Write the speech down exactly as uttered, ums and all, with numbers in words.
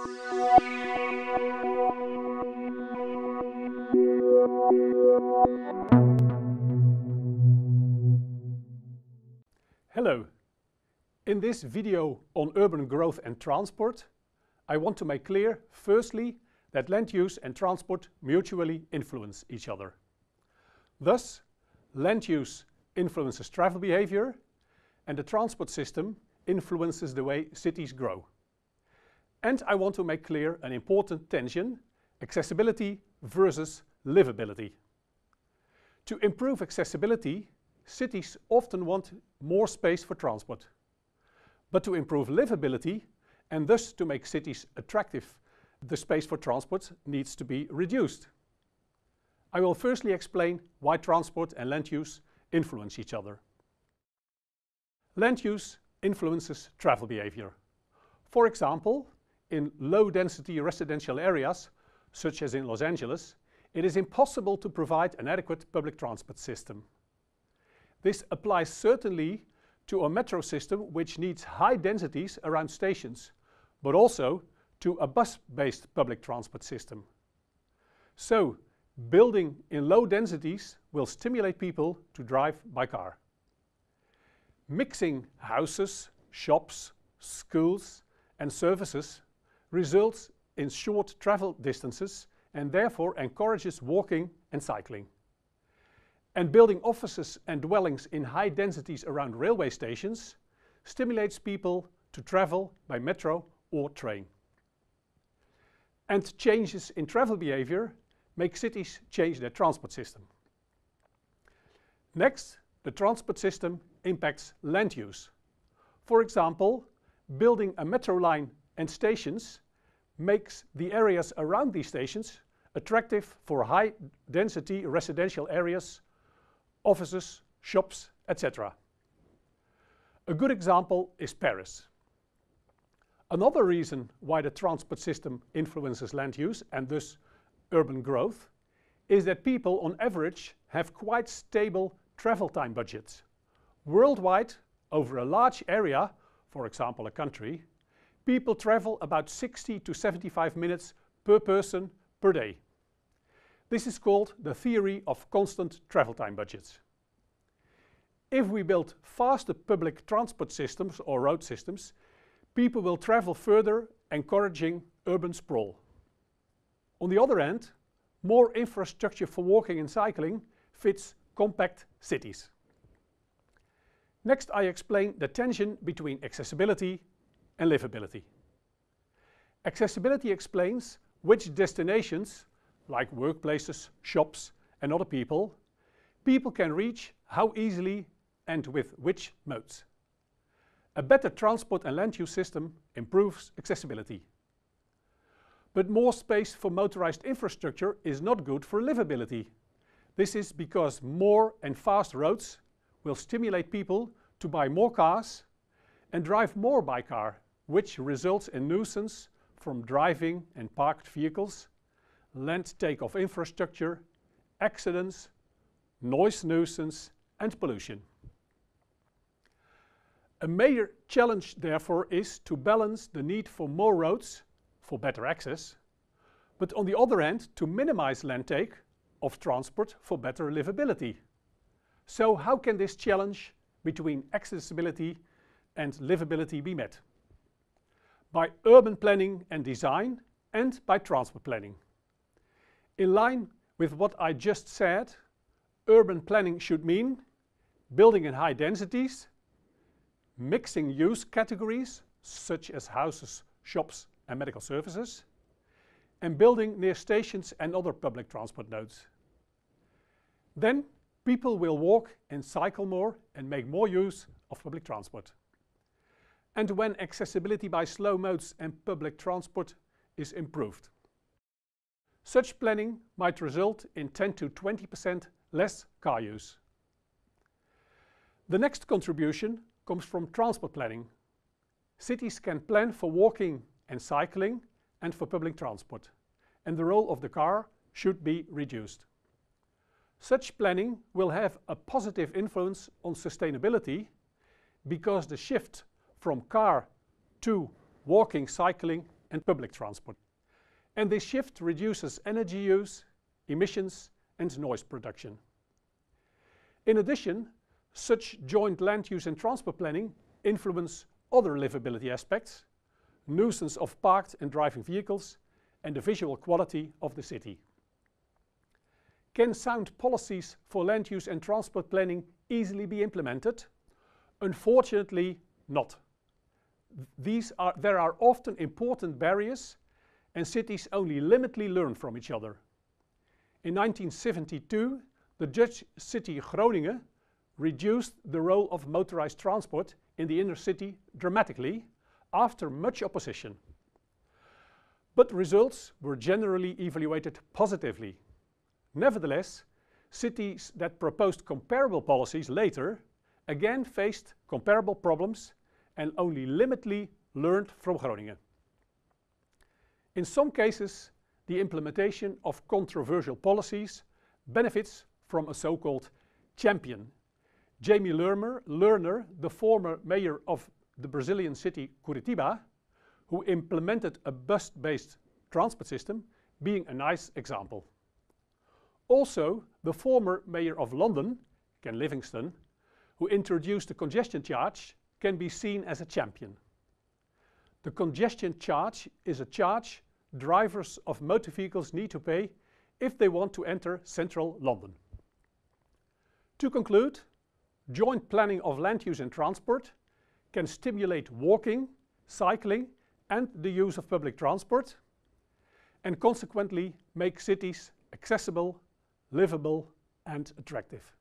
Hello. In this video on urban growth and transport, I want to make clear, firstly, that land use and transport mutually influence each other. Thus, land use influences travel behavior, and the transport system influences the way cities grow. And I want to make clear an important tension: accessibility versus livability. To improve accessibility, cities often want more space for transport. But to improve livability, and thus to make cities attractive, the space for transport needs to be reduced. I will firstly explain why transport and land use influence each other. Land use influences travel behavior. For example, in low-density residential areas, such as in Los Angeles, it is impossible to provide an adequate public transport system. This applies certainly to a metro system which needs high densities around stations, but also to a bus-based public transport system. So, building in low densities will stimulate people to drive by car. Mixing houses, shops, schools and services results in short travel distances and therefore encourages walking and cycling. And building offices and dwellings in high densities around railway stations stimulates people to travel by metro or train. And changes in travel behavior make cities change their transport system. Next, the transport system impacts land use. For example, building a metro line and stations makes the areas around these stations attractive for high-density residential areas, offices, shops, et cetera. A good example is Paris. Another reason why the transport system influences land use and thus urban growth is that people on average have quite stable travel time budgets. Worldwide, over a large area, for example a country, people travel about sixty to seventy-five minutes per person per day. This is called the theory of constant travel time budgets. If we build faster public transport systems or road systems, people will travel further, encouraging urban sprawl. On the other hand, more infrastructure for walking and cycling fits compact cities. Next, I explain the tension between accessibility and livability. Accessibility explains which destinations, like workplaces, shops and other people, people can reach, how easily and with which modes. A better transport and land use system improves accessibility. But more space for motorized infrastructure is not good for livability. This is because more and fast roads will stimulate people to buy more cars and drive more by car, which results in nuisance from driving and parked vehicles, land take-off infrastructure, accidents, noise nuisance and pollution. A major challenge, therefore, is to balance the need for more roads for better access, but on the other hand to minimize land take of transport for better livability. So how can this challenge between accessibility and livability be met? By urban planning and design and by transport planning. In line with what I just said, urban planning should mean building in high densities, mixing use categories such as houses, shops and medical services, and building near stations and other public transport nodes. Then people will walk and cycle more and make more use of public transport. And when accessibility by slow modes and public transport is improved. Such planning might result in ten to twenty percent less car use. The next contribution comes from transport planning. Cities can plan for walking and cycling and for public transport, and the role of the car should be reduced. Such planning will have a positive influence on sustainability because the shift from car to walking, cycling and public transport. And this shift reduces energy use, emissions and noise production. In addition, such joint land use and transport planning influence other livability aspects, nuisance of parked and driving vehicles, and the visual quality of the city. Can sound policies for land use and transport planning easily be implemented? Unfortunately, not. These are, there are often important barriers, and cities only limitedly learn from each other. In nineteen seventy-two, the Dutch city Groningen reduced the role of motorized transport in the inner city dramatically after much opposition. But results were generally evaluated positively. Nevertheless, cities that proposed comparable policies later again faced comparable problems and only limitedly learned from Groningen. In some cases, the implementation of controversial policies benefits from a so-called champion. Jamie Lerner, Lerner, the former mayor of the Brazilian city Curitiba, who implemented a bus-based transport system, being a nice example. Also, the former mayor of London, Ken Livingstone, who introduced the congestion charge, can be seen as a champion. The congestion charge is a charge drivers of motor vehicles need to pay if they want to enter central London. To conclude, joint planning of land use and transport can stimulate walking, cycling and the use of public transport, and consequently make cities accessible, livable and attractive.